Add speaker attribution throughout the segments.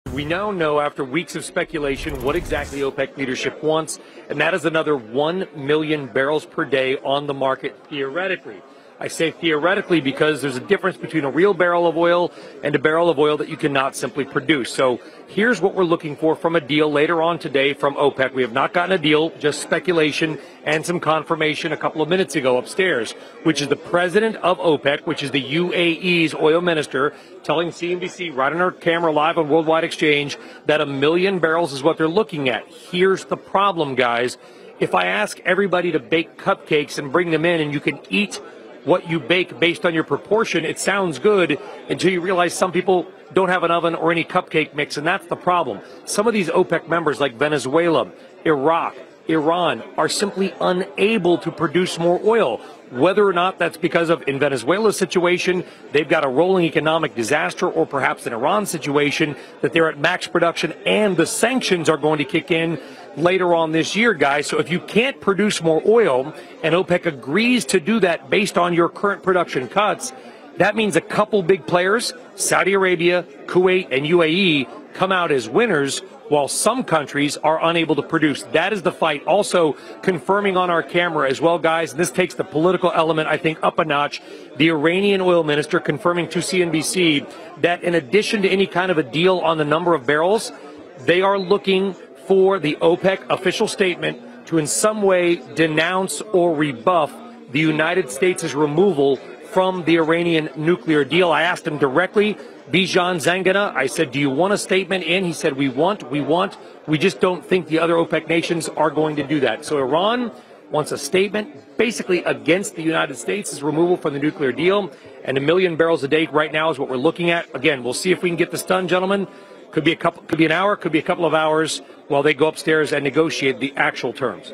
Speaker 1: We now know after weeks of speculation what exactly OPEC leadership wants, and that is another 1 million barrels per day on the market theoretically. I say theoretically because there's a difference between a real barrel of oil and a barrel of oil that you cannot simply produce. So here's what we're looking for from a deal later on today from OPEC. We have not gotten a deal, just speculation and some confirmation a couple of minutes ago upstairs, which is the president of OPEC, which is the UAE's oil minister, telling CNBC right on our camera live on Worldwide Exchange that 1 million barrels is what they're looking at. Here's the problem, guys. If I ask everybody to bake cupcakes and bring them in and you can eat what you bake based on your proportion, it sounds good until you realize some people don't have an oven or any cupcake mix, and that's the problem. Some of these OPEC members like Venezuela, Iraq, Iran are simply unable to produce more oil. Whether or not that's because of, in Venezuela's situation, they've got a rolling economic disaster, or perhaps in Iran's situation, that they're at max production and the sanctions are going to kick in later on this year, guys. So if you can't produce more oil and OPEC agrees to do that based on your current production cuts, that means a couple big players, Saudi Arabia, Kuwait, and UAE, come out as winners, while some countries are unable to produce. That is the fight. Also confirming on our camera as well, guys, and this takes the political element, I think, up a notch. The Iranian oil minister confirming to CNBC that in addition to any kind of a deal on the number of barrels, they are looking for the OPEC official statement to in some way denounce or rebuff the United States' removal from the Iranian nuclear deal. I asked him directly, Bijan Zangana, I said, do you want a statement in? He said, we want. We just don't think the other OPEC nations are going to do that. So Iran wants a statement basically against the United States' removal from the nuclear deal, and 1 million barrels a day right now is what we're looking at. Again, we'll see if we can get this done, gentlemen. Could be an hour, could be a couple of hours while they go upstairs and negotiate the actual terms.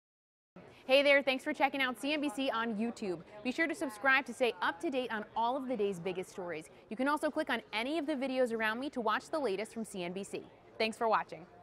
Speaker 2: Hey there, thanks for checking out CNBC on YouTube. Be sure to subscribe to stay up to date on all of the day's biggest stories. You can also click on any of the videos around me to watch the latest from CNBC. Thanks for watching.